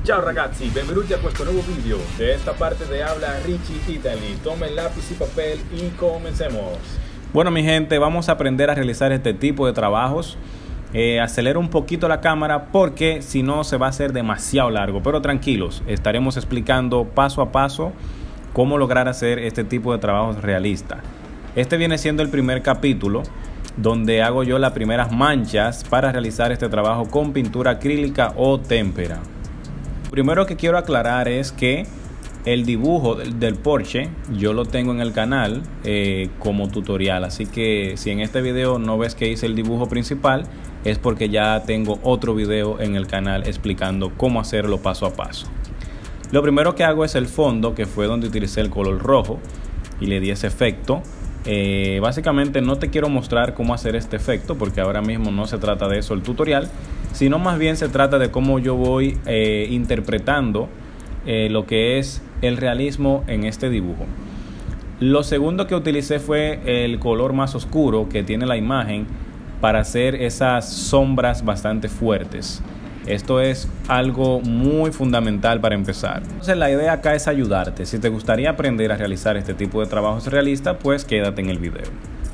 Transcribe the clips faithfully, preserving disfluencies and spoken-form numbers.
Ciao ragazzi, benvenuti a questo nuovo video. De esta parte de habla Richie Italy. Tomen lápiz y papel y comencemos. Bueno mi gente, vamos a aprender a realizar este tipo de trabajos. Eh, acelero un poquito la cámara porque si no se va a hacer demasiado largo. Pero tranquilos, estaremos explicando paso a paso cómo lograr hacer este tipo de trabajos realistas. Este viene siendo el primer capítulo donde hago yo las primeras manchas para realizar este trabajo con pintura acrílica o témpera. Primero que quiero aclarar es que el dibujo del, del Porsche yo lo tengo en el canal eh, como tutorial, así que si en este video no ves que hice el dibujo principal es porque ya tengo otro video en el canal explicando cómo hacerlo paso a paso. Lo primero que hago es el fondo, que fue donde utilicé el color rojo y le di ese efecto. Eh, básicamente no te quiero mostrar cómo hacer este efecto porque ahora mismo no se trata de eso el tutorial, sino más bien se trata de cómo yo voy eh, interpretando eh, lo que es el realismo en este dibujo. Lo segundo que utilicé fue el color más oscuro que tiene la imagen para hacer esas sombras bastante fuertes. Esto es algo muy fundamental para empezar. Entonces la idea acá es ayudarte. Si te gustaría aprender a realizar este tipo de trabajos realistas, pues quédate en el video.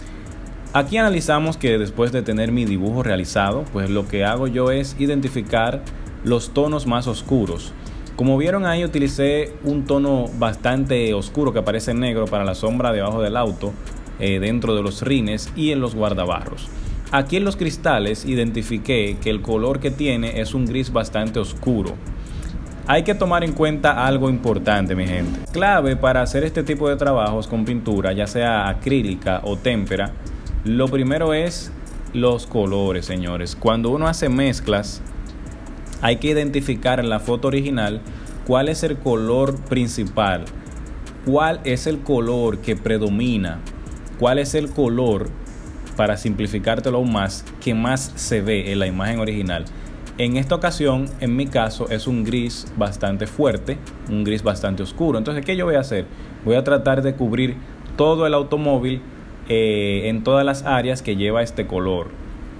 Aquí analizamos que después de tener mi dibujo realizado, pues lo que hago yo es identificar los tonos más oscuros. Como vieron ahí, utilicé un tono bastante oscuro que aparece en negro para la sombra debajo del auto, eh, dentro de los rines y en los guardabarros. Aquí en los cristales identifiqué que el color que tiene es un gris bastante oscuro. Hay que tomar en cuenta algo importante, mi gente. Clave para hacer este tipo de trabajos con pintura, ya sea acrílica o témpera, lo primero es los colores, señores. Cuando uno hace mezclas, hay que identificar en la foto original cuál es el color principal, cuál es el color que predomina, cuál es el color, para simplificártelo aún más, que más se ve en la imagen original. En esta ocasión, en mi caso, es un gris bastante fuerte, un gris bastante oscuro. Entonces, ¿qué yo voy a hacer? Voy a tratar de cubrir todo el automóvil eh, en todas las áreas que lleva este color.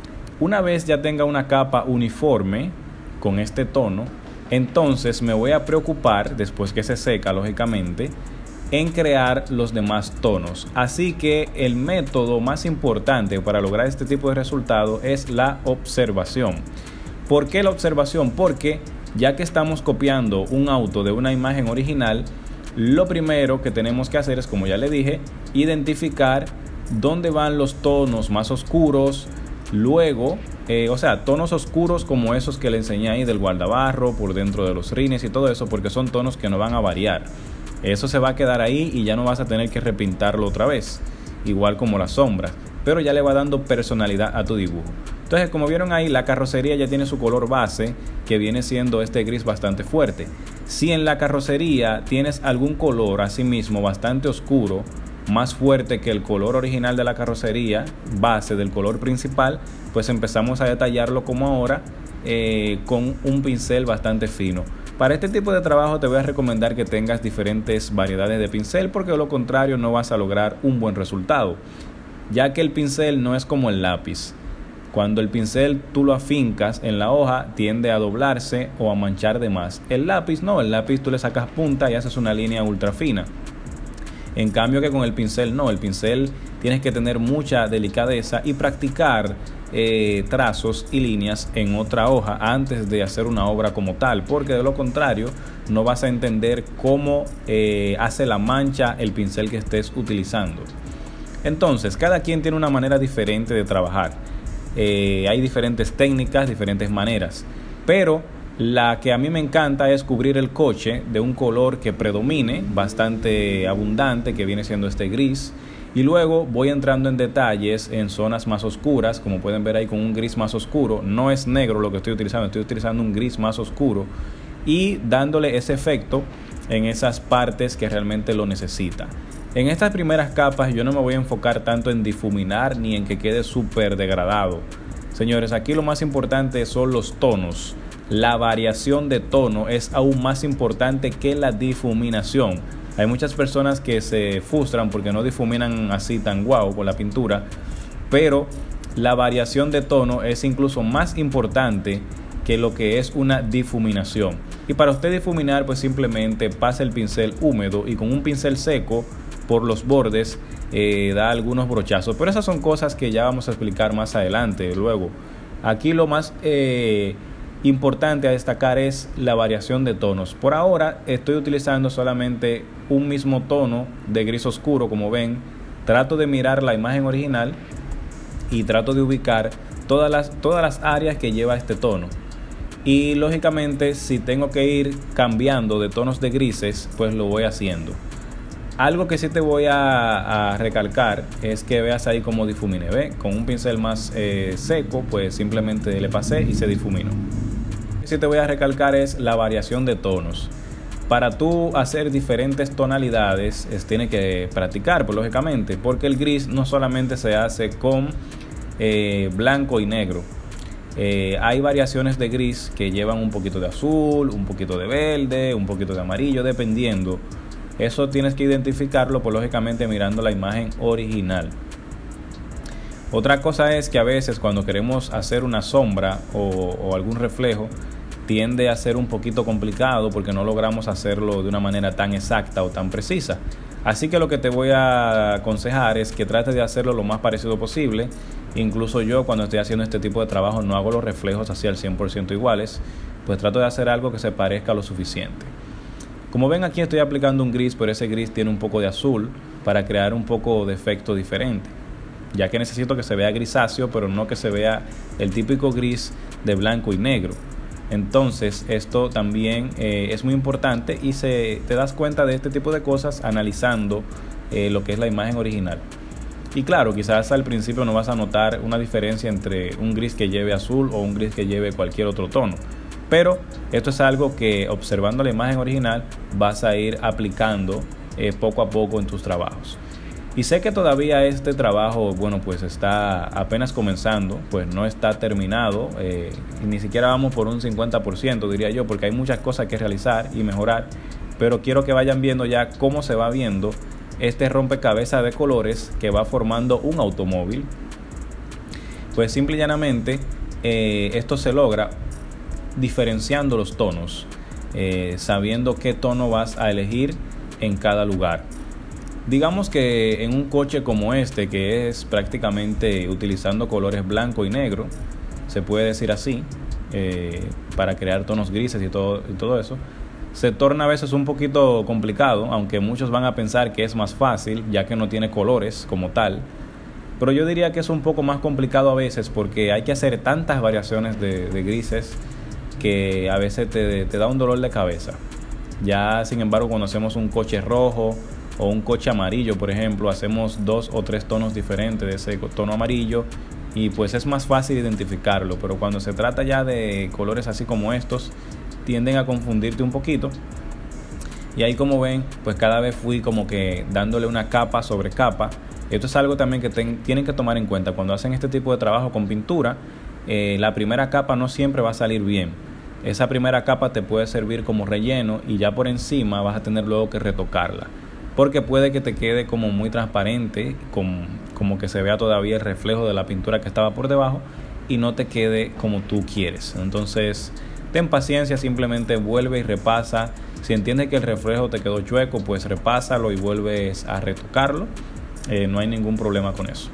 Una vez ya tenga una capa uniforme con este tono, entonces me voy a preocupar, después que se seca lógicamente, en crear los demás tonos. Así que el método más importante para lograr este tipo de resultado es la observación. ¿Por qué la observación? Porque ya que estamos copiando un auto de una imagen original, lo primero que tenemos que hacer es, como ya le dije, identificar dónde van los tonos más oscuros. Luego, eh, o sea, tonos oscuros como esos que le enseñé ahí del guardabarro, por dentro de los rines y todo eso, porque son tonos que no van a variar. Eso se va a quedar ahí y ya no vas a tener que repintarlo otra vez, igual como las sombras, pero ya le va dando personalidad a tu dibujo. Entonces, como vieron ahí, la carrocería ya tiene su color base, que viene siendo este gris bastante fuerte. Si en la carrocería tienes algún color asimismo bastante oscuro, más fuerte que el color original de la carrocería, base del color principal, pues empezamos a detallarlo como ahora, eh, con un pincel bastante fino. Para este tipo de trabajo te voy a recomendar que tengas diferentes variedades de pincel, porque de lo contrario no vas a lograr un buen resultado, ya que el pincel no es como el lápiz. Cuando el pincel tú lo afincas en la hoja, tiende a doblarse o a manchar de más. El lápiz no, el lápiz tú le sacas punta y haces una línea ultra fina. En cambio que con el pincel no, el pincel tienes que tener mucha delicadeza y practicar eh, trazos y líneas en otra hoja antes de hacer una obra como tal, porque de lo contrario no vas a entender cómo eh, hace la mancha el pincel que estés utilizando. Entonces, cada quien tiene una manera diferente de trabajar. Eh, hay diferentes técnicas, diferentes maneras, pero la que a mí me encanta es cubrir el coche de un color que predomine, bastante abundante, que viene siendo este gris. Y luego voy entrando en detalles en zonas más oscuras, como pueden ver ahí con un gris más oscuro. No es negro lo que estoy utilizando, estoy utilizando un gris más oscuro. Y dándole ese efecto en esas partes que realmente lo necesita. En estas primeras capas yo no me voy a enfocar tanto en difuminar ni en que quede súper degradado. Señores, aquí lo más importante son los tonos. La variación de tono es aún más importante que la difuminación. Hay muchas personas que se frustran porque no difuminan así tan guau con la pintura, pero la variación de tono es incluso más importante que lo que es una difuminación. Y para usted difuminar, pues simplemente pasa el pincel húmedo y con un pincel seco por los bordes eh, da algunos brochazos. Pero esas son cosas que ya vamos a explicar más adelante. Luego, aquí lo más eh, importante a destacar es la variación de tonos. Por ahora estoy utilizando solamente un mismo tono de gris oscuro, como ven. Trato de mirar la imagen original y trato de ubicar todas las, todas las áreas que lleva este tono. Y lógicamente, si tengo que ir cambiando de tonos de grises, pues lo voy haciendo. Algo que sí te voy a, a recalcar es que veas ahí cómo difumine. ¿Ve? Con un pincel más eh, seco, pues simplemente le pasé y se difuminó. Lo que sí te voy a recalcar es la variación de tonos. Para tú hacer diferentes tonalidades, es, tienes que practicar, pues lógicamente, porque el gris no solamente se hace con eh, blanco y negro. Eh, hay variaciones de gris que llevan un poquito de azul, un poquito de verde, un poquito de amarillo, dependiendo. Eso tienes que identificarlo, pues lógicamente mirando la imagen original. Otra cosa es que a veces cuando queremos hacer una sombra o, o algún reflejo, tiende a ser un poquito complicado porque no logramos hacerlo de una manera tan exacta o tan precisa. Así que lo que te voy a aconsejar es que trates de hacerlo lo más parecido posible. Incluso yo, cuando estoy haciendo este tipo de trabajo, no hago los reflejos así al cien por ciento iguales, pues trato de hacer algo que se parezca lo suficiente. Como ven, aquí estoy aplicando un gris, pero ese gris tiene un poco de azul para crear un poco de efecto diferente, ya que necesito que se vea grisáceo, pero no que se vea el típico gris de blanco y negro. Entonces esto también eh, es muy importante y se, te das cuenta de este tipo de cosas analizando eh, lo que es la imagen original. Y claro, quizás al principio no vas a notar una diferencia entre un gris que lleve azul o un gris que lleve cualquier otro tono, pero esto es algo que, observando la imagen original, vas a ir aplicando eh, poco a poco en tus trabajos. Y sé que todavía este trabajo, bueno, pues está apenas comenzando, pues no está terminado, eh, y ni siquiera vamos por un cincuenta por ciento, diría yo, porque hay muchas cosas que realizar y mejorar, pero quiero que vayan viendo ya cómo se va viendo este rompecabezas de colores que va formando un automóvil. Pues simple y llanamente eh, esto se logra diferenciando los tonos, eh, sabiendo qué tono vas a elegir en cada lugar. Digamos que en un coche como este, que es prácticamente utilizando colores blanco y negro, se puede decir así, eh, para crear tonos grises y todo, y todo eso, se torna a veces un poquito complicado, aunque muchos van a pensar que es más fácil, ya que no tiene colores como tal. Pero yo diría que es un poco más complicado a veces, porque hay que hacer tantas variaciones de, de grises que a veces te, te da un dolor de cabeza. Ya, sin embargo, cuando hacemos un coche rojo o un coche amarillo, por ejemplo, hacemos dos o tres tonos diferentes de ese tono amarillo y pues es más fácil identificarlo. Pero cuando se trata ya de colores así como estos, tienden a confundirte un poquito. Y ahí, como ven, pues cada vez fui como que dándole una capa sobre capa. Esto es algo también que ten, tienen que tomar en cuenta cuando hacen este tipo de trabajo con pintura. Eh, la primera capa no siempre va a salir bien. Esa primera capa te puede servir como relleno y ya por encima vas a tener luego que retocarla, porque puede que te quede como muy transparente, como, como que se vea todavía el reflejo de la pintura que estaba por debajo y no te quede como tú quieres. Entonces ten paciencia, simplemente vuelve y repasa. Si entiendes que el reflejo te quedó chueco, pues repásalo y vuelves a retocarlo. Eh, no hay ningún problema con eso.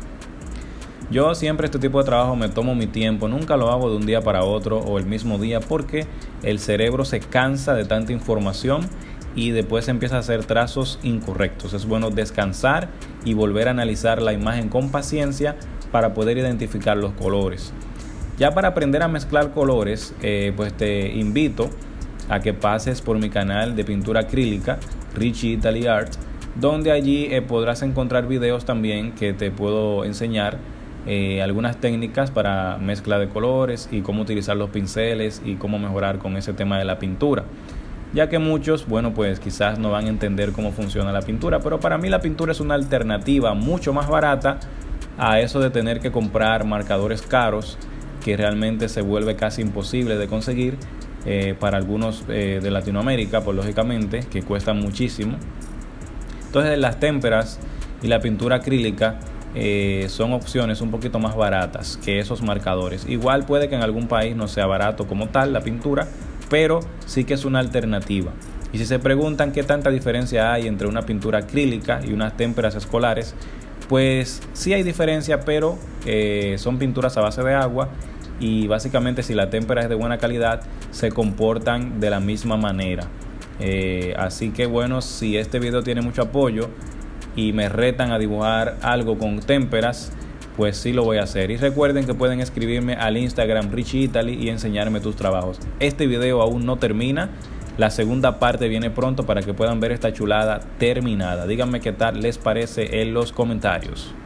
Yo siempre este tipo de trabajo me tomo mi tiempo, nunca lo hago de un día para otro o el mismo día, porque el cerebro se cansa de tanta información y después empieza a hacer trazos incorrectos. Es bueno descansar y volver a analizar la imagen con paciencia para poder identificar los colores. Ya para aprender a mezclar colores, eh, pues te invito a que pases por mi canal de pintura acrílica, Richie Italy Art, donde allí eh, podrás encontrar videos también que te puedo enseñar eh, algunas técnicas para mezcla de colores y cómo utilizar los pinceles y cómo mejorar con ese tema de la pintura, ya que muchos, bueno, pues quizás no van a entender cómo funciona la pintura, pero para mí la pintura es una alternativa mucho más barata a eso de tener que comprar marcadores caros, que realmente se vuelve casi imposible de conseguir eh, para algunos eh, de Latinoamérica, pues lógicamente, que cuestan muchísimo. Entonces las témperas y la pintura acrílica eh, son opciones un poquito más baratas que esos marcadores. Igual puede que en algún país no sea barato como tal la pintura, pero sí que es una alternativa. Y si se preguntan qué tanta diferencia hay entre una pintura acrílica y unas témperas escolares, pues sí hay diferencia, pero eh, son pinturas a base de agua y básicamente si la témpera es de buena calidad se comportan de la misma manera. Eh, así que bueno, si este video tiene mucho apoyo y me retan a dibujar algo con témperas, pues sí lo voy a hacer. Y recuerden que pueden escribirme al Instagram Richie Italy y enseñarme tus trabajos. Este video aún no termina. La segunda parte viene pronto para que puedan ver esta chulada terminada. Díganme qué tal les parece en los comentarios.